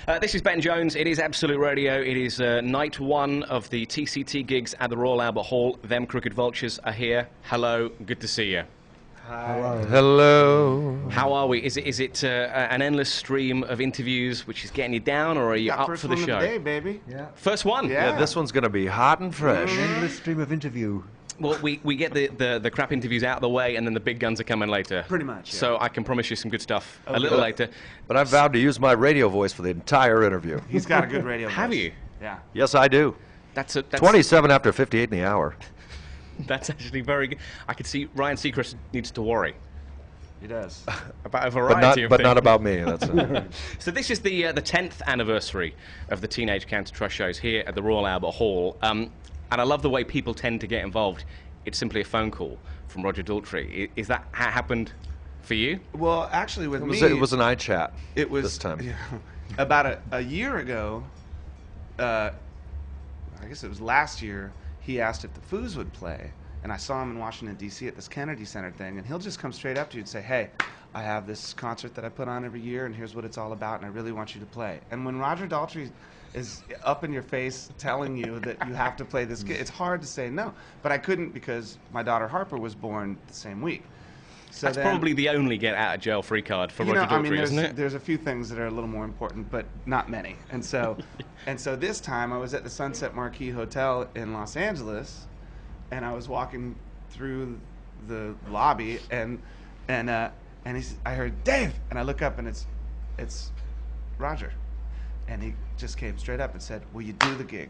This is Ben Jones. It is Absolute Radio. It is night one of the TCT gigs at the Royal Albert Hall. Them Crooked Vultures are here. Hello. Good to see you. Hi. Hello. Hello. How are we? Is it an endless stream of interviews which is getting you down, or are you up for the show? First one of the day, baby. Yeah. First one? Yeah. This one's going to be hot and fresh. An endless stream of interview. Well, we get the crap interviews out of the way, and then the big guns are coming later. Pretty much, yeah. So I can promise you some good stuff a little later. But I've vowed to use my radio voice for the entire interview. He's got a good radio Have voice. you? Yeah. Yes, I do. That's 27 after 58 in the hour. That's actually very good. I could see Ryan Seacrest needs to worry He does. about a But variety of not, things. not about me. That's it. So this is the 10th anniversary of the Teenage Cancer Trust shows here at the Royal Albert Hall. And I love the way people tend to get involved. It's simply a phone call from Roger Daltrey. Is that how it happened for you? Well, actually, with me, It was an iChat it was this time. yeah, about a year ago. I guess it was last year. He asked if the Foos would play, and I saw him in Washington D.C. at this Kennedy Center thing, and he'll just come straight up to you and say, "Hey, I have this concert that I put on every year, and here's what it's all about, and I really want you to play." And when Roger Daltrey is up in your face telling you that you have to play this gig, it's hard to say no. But I couldn't because my daughter Harper was born the same week. So That's probably the only get out of jail free card for Roger Daltrey, isn't it? There's a few things that are a little more important, but not many. And so, this time I was at the Sunset Marquis Hotel in Los Angeles, and I was walking through the lobby, and I heard Dave, and I look up and it's Roger, and he just came straight up and said, "Will you do the gig?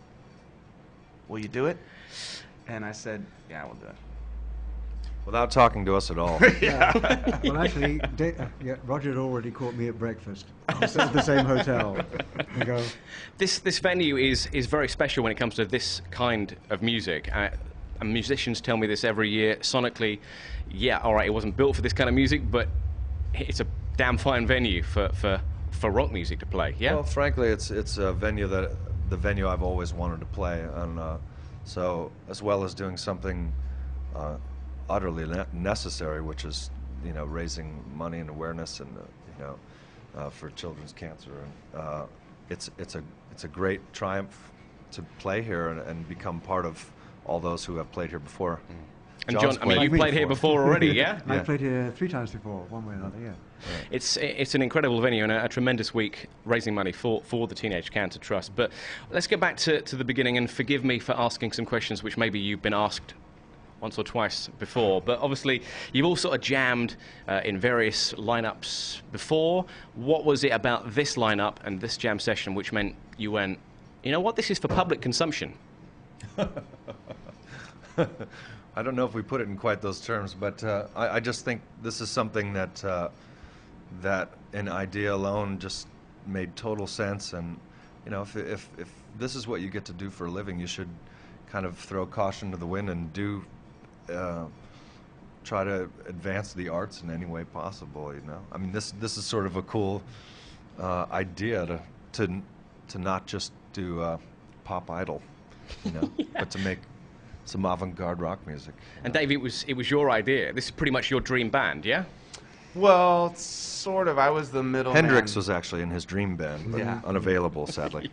Will you do it?" And I said, "Yeah, we'll do it." Without talking to us at all. Well, actually, Roger had already caught me at breakfast at the same hotel. I go, This venue is very special when it comes to this kind of music. And musicians tell me this every year. Sonically, yeah, all right, it wasn't built for this kind of music, but it's a damn fine venue for rock music to play. Yeah. Well, frankly, it's a venue the venue I've always wanted to play, and so as well as doing something utterly necessary, which is raising money and awareness and for children's cancer, and it's a great triumph to play here and become part of all those who have played here before. And John, I mean, you've played here before already, yeah? I played here 3 times before, one way or another, yeah. It's an incredible venue and a tremendous week raising money for the Teenage Cancer Trust. But let's get back to the beginning, and forgive me for asking some questions which maybe you've been asked once or twice before. But obviously, you've all sort of jammed in various lineups before. What was it about this lineup and this jam session which meant you went, you know what, this is for public consumption? I don't know if we put it in quite those terms, but I just think this is something that that an idea alone just made total sense. And if this is what you get to do for a living, you should kind of throw caution to the wind and try to advance the arts in any way possible. I mean, this is sort of a cool idea to not just do Pop Idol, Yeah. but to make some avant-garde rock music. And Dave, it was your idea. This is pretty much your dream band, yeah? Well, sort of. I was the middle Hendrix man. was actually in his dream band, but Yeah. unavailable, sadly.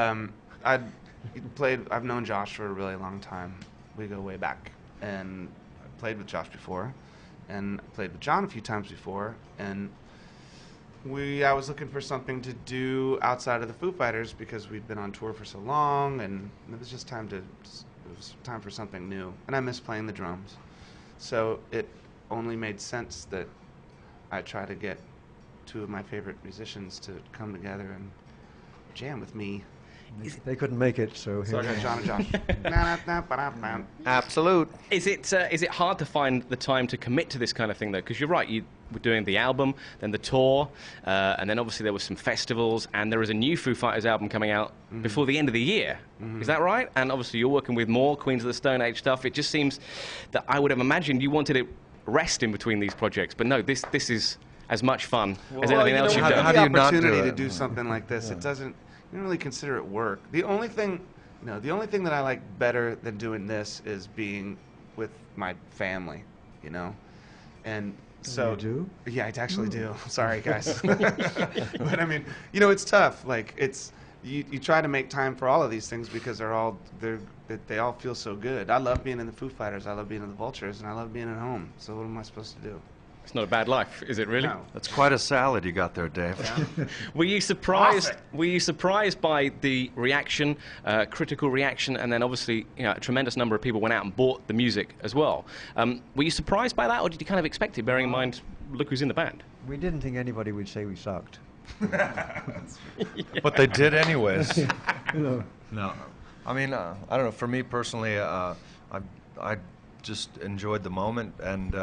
I've known Josh for a really long time. We go way back, and I played with Josh before, and I played with John a few times before, and I was looking for something to do outside of the Foo Fighters because we'd been on tour for so long, and it was just time for something new, and I miss playing the drums, so it only made sense that I try to get 2 of my favorite musicians to come together and jam with me. They couldn't make it, so So I here got we John and Josh. Absolute. Is it hard to find the time to commit to this kind of thing, though? Because you're right, you were doing the album, then the tour, and then obviously there were some festivals, and there is a new Foo Fighters album coming out before the end of the year. Is that right? And obviously you're working with more Queens of the Stone Age stuff. It just seems that I would have imagined you wanted to rest in between these projects, but no, this is as much fun as anything else you've done. How do you not do opportunity it? to do something like this, you don't really consider it work. The only thing that I like better than doing this is being with my family, and So You do? Yeah, I actually do. Sorry, guys. But I mean, you know, it's tough. Like it's you try to make time for all of these things because they all feel so good. I love being in the Foo Fighters. I love being in the Vultures, and I love being at home. So what am I supposed to do? It's not a bad life, is it really? No. That's quite a salad you got there, Dave. Were you surprised? Awesome. Were you surprised by the reaction, critical reaction, and then obviously, you know, a tremendous number of people went out and bought the music as well. Were you surprised by that, or did you kind of expect it? Bearing in mind, look who's in the band. We didn't think anybody would say we sucked. But they did anyways. You know. No. I mean, I don't know. For me personally, I just enjoyed the moment, and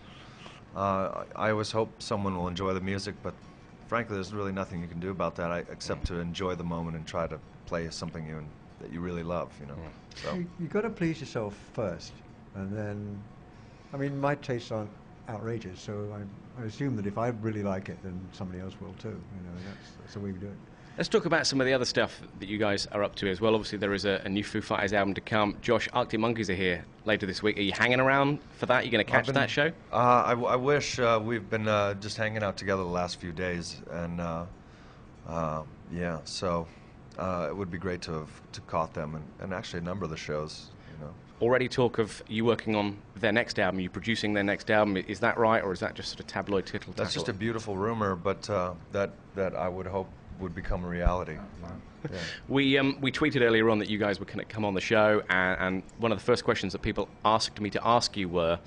I always hope someone will enjoy the music, but frankly, there's really nothing you can do about that except to enjoy the moment and try to play something that you really love, you know. So. You got to please yourself first, and then, I mean, my tastes aren't outrageous, so I assume that if I really like it, then somebody else will too. You know, that's the way we do it. Let's talk about some of the other stuff that you guys are up to as well. Obviously, there is a new Foo Fighters album to come. Josh, Arctic Monkeys are here later this week. Are you hanging around for that? Are you going to catch that show? I wish. We've been just hanging out together the last few days, and yeah, so it would be great to have caught them, and actually a number of the shows, you know. Already talk of you working on their next album, you producing their next album. Is that right, or is that just sort of tabloid tittle? That's just a beautiful rumor, but that I would hope would become a reality. Yeah. We tweeted earlier on that you guys were going to come on the show, and one of the first questions that people asked me to ask you were...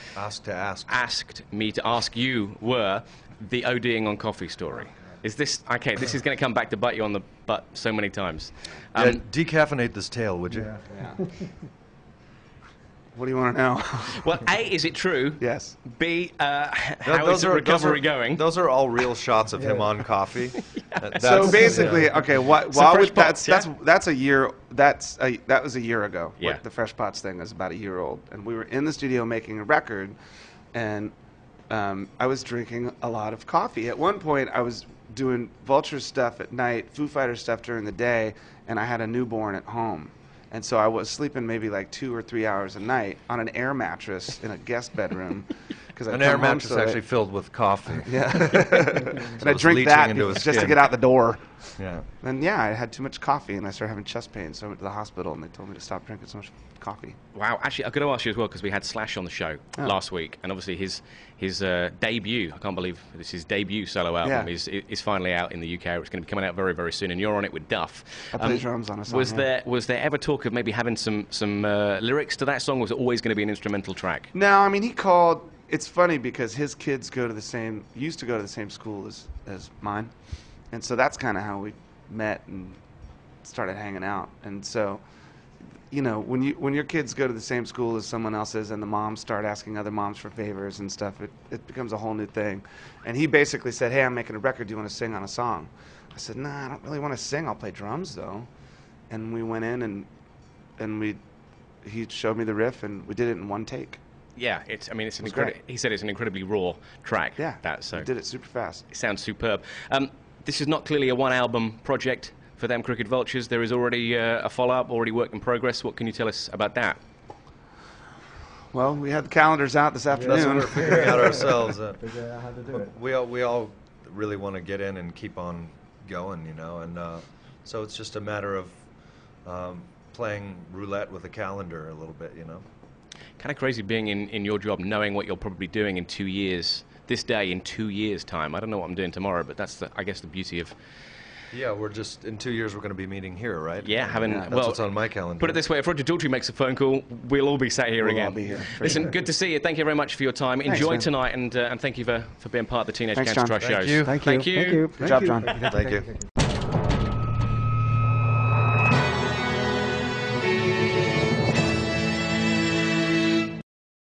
Asked me to ask you were the ODing on coffee story. Is this... Okay, this is going to come back to bite you on the butt so many times. Yeah, decaffeinate this tail, would you? Yeah. What do you want to know? Well, A, is it true? Yes. B, how is the recovery going? Those are all real shots of him on coffee. So basically, okay, that's a year. That was a year ago. Yeah. What the Fresh Pots thing is about a year old, and we were in the studio making a record, and I was drinking a lot of coffee. At one point, I was doing Vulture stuff at night, Foo Fighters stuff during the day, and I had a newborn at home. And so I was sleeping maybe like 2 or 3 hours a night on an air mattress in a guest bedroom. An air mattress actually filled with coffee. Yeah. So and I drink that just to get out the door. Yeah. And yeah, I had too much coffee and I started having chest pain. So I went to the hospital and they told me to stop drinking so much coffee. Wow. Actually, I've got to ask you as well, because we had Slash on the show last week, and obviously his debut, I can't believe this is his debut solo album, is finally out in the UK. It's going to be coming out very, very soon, and you're on it with Duff. I play drums on a song. Was there ever talk of maybe having some lyrics to that song, or was it always going to be an instrumental track? No, I mean, he called... It's funny because his kids used to go to the same school as mine. And so that's kind of how we met and started hanging out. And so, you know, when your kids go to the same school as someone else's and the moms start asking other moms for favors and stuff, it becomes a whole new thing. And he basically said, hey, I'm making a record. Do you want to sing on a song? I said, nah, I don't really want to sing. I'll play drums, though. And we went in and he showed me the riff, and we did it in one take. Yeah, he said it's an incredibly raw track. Yeah, so we did it super fast. It sounds superb. This is not clearly a one-album project for them Crooked Vultures. There is already a follow-up, already work in progress. What can you tell us about that? Well, we had the calendars out this afternoon. That's what we're figuring out ourselves. Figure out how to do it. We all really want to get in and keep on going, you know, and so it's just a matter of playing roulette with a calendar a little bit, you know. Kind of crazy being in your job, knowing what you'll probably be doing in 2 years, this day in 2 years' time. I don't know what I'm doing tomorrow, but that's, I guess, the beauty of... Yeah, in 2 years we're going to be meeting here, right? Yeah, that's what's on my calendar. Put it this way, if Roger Daltrey makes a phone call, we'll all be sat here again. We'll all be here. Listen, good to see you. Thank you very much for your time. Thanks, Enjoy man. tonight, and thank you for being part of the Teenage Thanks, Cancer John. Trust Thank shows. you. Thank Thank you. Good job, John. Thank you.